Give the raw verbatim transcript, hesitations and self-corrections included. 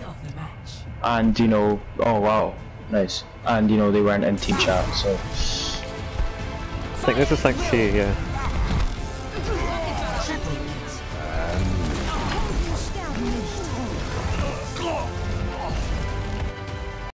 and you know, oh wow, nice, and you know they weren't in team chat, so I think this is like C, yeah.